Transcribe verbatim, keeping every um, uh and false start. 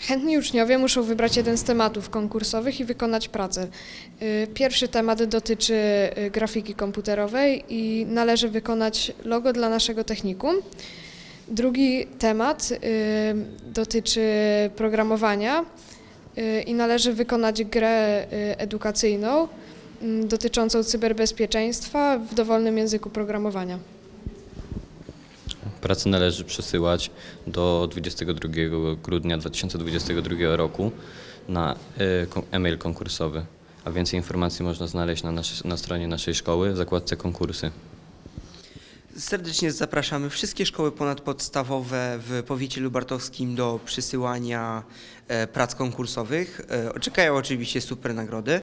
Chętni uczniowie muszą wybrać jeden z tematów konkursowych i wykonać pracę. Y, Pierwszy temat dotyczy y, grafiki komputerowej i należy wykonać logo dla naszego technikum. Drugi temat y, dotyczy programowania y, i należy wykonać grę y, edukacyjną y, dotyczącą cyberbezpieczeństwa w dowolnym języku programowania. Pracę należy przesyłać do dwudziestego drugiego grudnia dwa tysiące dwudziestego drugiego roku na e-mail konkursowy, a więcej informacji można znaleźć na, nasz, na stronie naszej szkoły w zakładce konkursy. Serdecznie zapraszamy wszystkie szkoły ponadpodstawowe w powiecie lubartowskim do przysyłania prac konkursowych. Czekają oczywiście super nagrody.